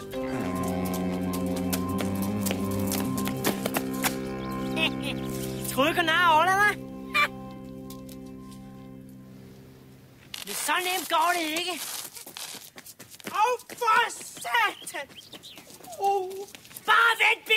Trykker nær over dig. Men så nemt går det ikke. For satan! Bare vent,